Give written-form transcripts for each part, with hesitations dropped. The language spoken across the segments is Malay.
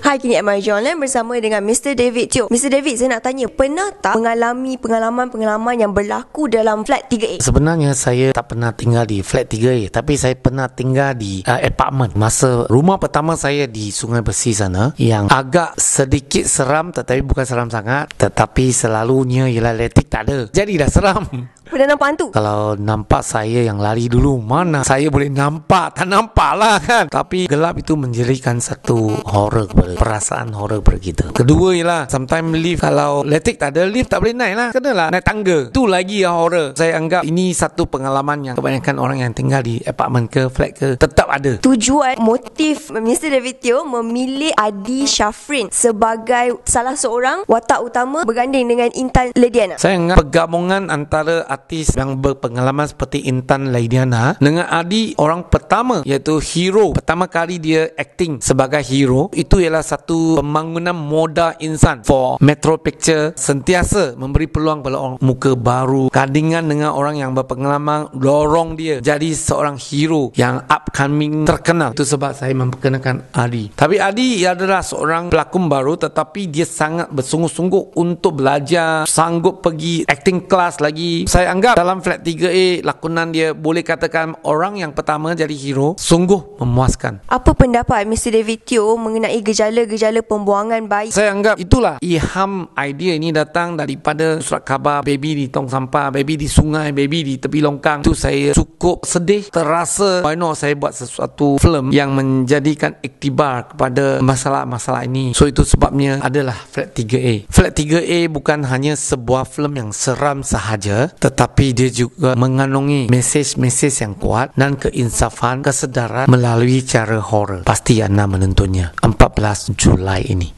Hai, kini MRJ Online bersama dengan Mr. David Teo. Mr. David, saya nak tanya, pernah tak mengalami pengalaman-pengalaman yang berlaku dalam flat 3A? Sebenarnya saya tak pernah tinggal di flat 3A, tapi saya pernah tinggal di apartment. Masa rumah pertama saya di Sungai Besi sana, yang agak sedikit seram, tetapi bukan seram sangat, tetapi selalunya ialah elektrik tak ada. Jadi dah seram. Pernah nampak hantu? Kalau nampak saya yang lari dulu, mana saya boleh nampak? Tak nampak lah kan. Tapi gelap itu menjadikan satu horror kepada perasaan horror kepada kita. Kedua ialah sometimes lift, kalau elektrik tak ada, lift tak boleh naik lah, kenalah naik tangga. Itu lagi yang horror. Saya anggap ini satu pengalaman yang kebanyakan orang yang tinggal di apartment ke flat ke tetap ada. Tujuan motif Mr. David Teo memilih Adi Syafrin sebagai salah seorang watak utama berganding dengan Intan Lediana. Saya anggap pergabungan antara artis yang berpengalaman seperti Intan Lediana dengan Adi, orang pertama, iaitu hero. Pertama kali dia acting sebagai hero, itu ialah satu pembangunan moda insan for Metro Picture. Sentiasa memberi peluang kepada orang muka baru, gandingan dengan orang yang berpengalaman, dorong dia jadi seorang hero yang upcoming terkenal. Itu sebab saya memperkenalkan Adi. Tapi Adi adalah seorang pelakon baru, tetapi dia sangat bersungguh-sungguh untuk belajar, sanggup pergi acting class lagi. Saya anggap dalam flat 3A lakonan dia, boleh katakan orang yang pertama jadi hero, sungguh memuaskan. Apa pendapat Mr. David Teo mengenai gejala-gejala pembuangan bayi? Saya anggap itulah ilham idea ini datang daripada surat khabar baby di tong sampah, baby di sungai, baby di tepi longkang. Itu saya cukup sedih, terasa why not saya buat sesuatu film yang menjadikan iktibar kepada masalah-masalah ini. So itu sebabnya adalah flat 3A. Flat 3A bukan hanya sebuah film yang seram sahaja, tetapi dia juga mengandungi mesej-mesej yang kuat dan keinsafan, kesedaran melalui cara horror. Pasti anda menontonnya 14 Julai ini.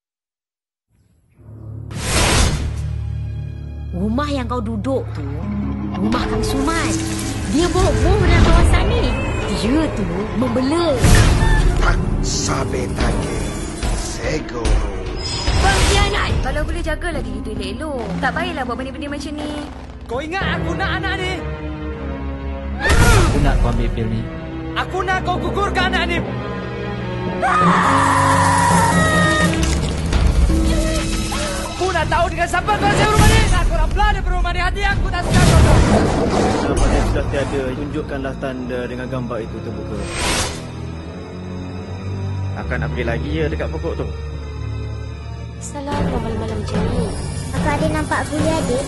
Rumah yang kau duduk tu, rumah Kang Suman. Dia bohong dalam kawasan ni. Dia tu membela. Tak sabe tanya. Segoro. Pengkhianat. Kalau boleh jaga lagi hidup elok. Tak baiklah buat benda-benda macam ni. Kau ingat aku nak anak ni? Aku nak kau ambil pil ni. Aku nak kau gugurkan anak ni. Aku nak tahu dengan siapa kau sewa rumah ni. Aku nak belah daripada rumah ni. Hati aku tak suka kau. Selama dia sudah tiada, tunjukkanlah tanda dengan gambar itu terbuka. Akan nak pergi lagi ya dekat pokok tu? Salam malam-malam macam ni. Aku ada nampak kuliah adik.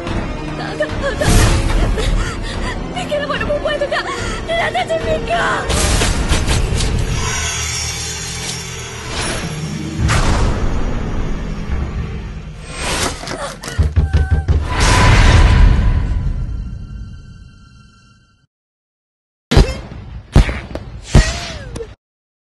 Tak. Fikir buat perempuan tu tak. Dia dah tak cemika.